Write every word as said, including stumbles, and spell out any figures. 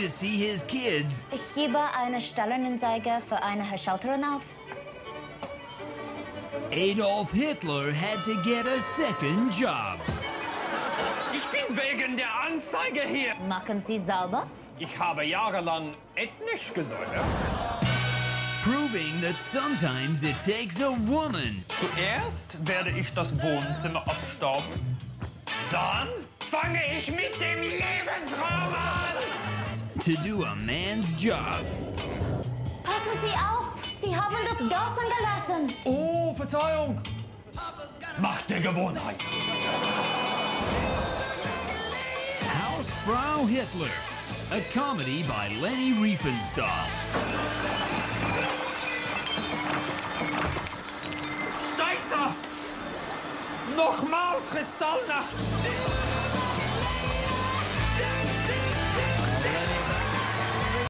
to see his kids. Ich gebe eine Stellenanzeige für eine Haushälterin auf. Adolf Hitler had to get a second job. Ich bin wegen der Anzeige hier. Machen Sie sauber? Ich habe jahrelang ethnisch gesäubert. Proving that sometimes it takes a woman. Zuerst werde ich das Wohnzimmer abstauben. Dann fange ich mit dem Lebensraum an. To do a man's job. Passen Sie auf! Sie haben das draußen gelassen. Oh, Verzeihung. Macht der Gewohnheit. Hausfrau Hitler, a comedy by Leni Reifenstahl. Scheiße! Nochmal Kristallnacht!